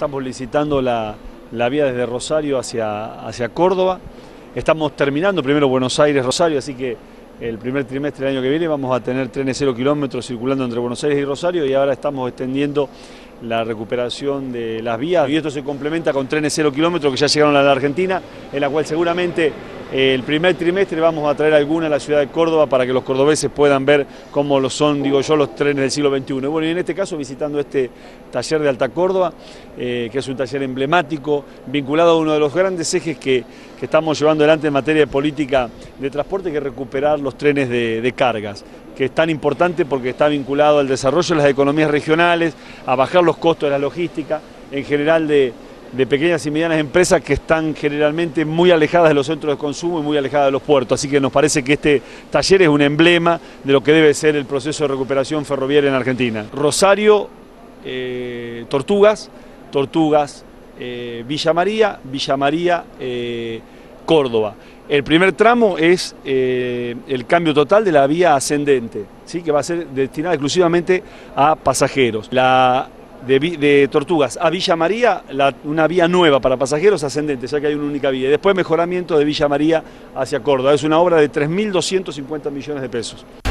estamos licitando la vía desde Rosario hacia Córdoba. Estamos terminando primero Buenos Aires-Rosario, así que el primer trimestre del año que viene vamos a tener trenes 0 kilómetros circulando entre Buenos Aires y Rosario, y ahora estamos extendiendo la recuperación de las vías, y esto se complementa con trenes 0 kilómetros que ya llegaron a la Argentina, en la cual seguramente el primer trimestre vamos a traer alguna a la ciudad de Córdoba para que los cordobeses puedan ver cómo lo son, digo yo, los trenes del siglo XXI. Y bueno, y en este caso visitando este taller de Alta Córdoba, que es un taller emblemático, vinculado a uno de los grandes ejes que estamos llevando adelante en materia de política de transporte, que es recuperar los trenes de cargas, que es tan importante porque está vinculado al desarrollo de las economías regionales, a bajar los costos de la logística, en general de pequeñas y medianas empresas que están generalmente muy alejadas de los centros de consumo y muy alejadas de los puertos. Así que nos parece que este taller es un emblema de lo que debe ser el proceso de recuperación ferroviaria en Argentina. Rosario, Tortugas, Villa María, Córdoba. El primer tramo es el cambio total de la vía ascendente, ¿sí? Que va a ser destinada exclusivamente a pasajeros. De Tortugas a Villa María, una vía nueva para pasajeros ascendente, ya que hay una única vía. Y después mejoramiento de Villa María hacia Córdoba. Es una obra de 3.250 millones de pesos.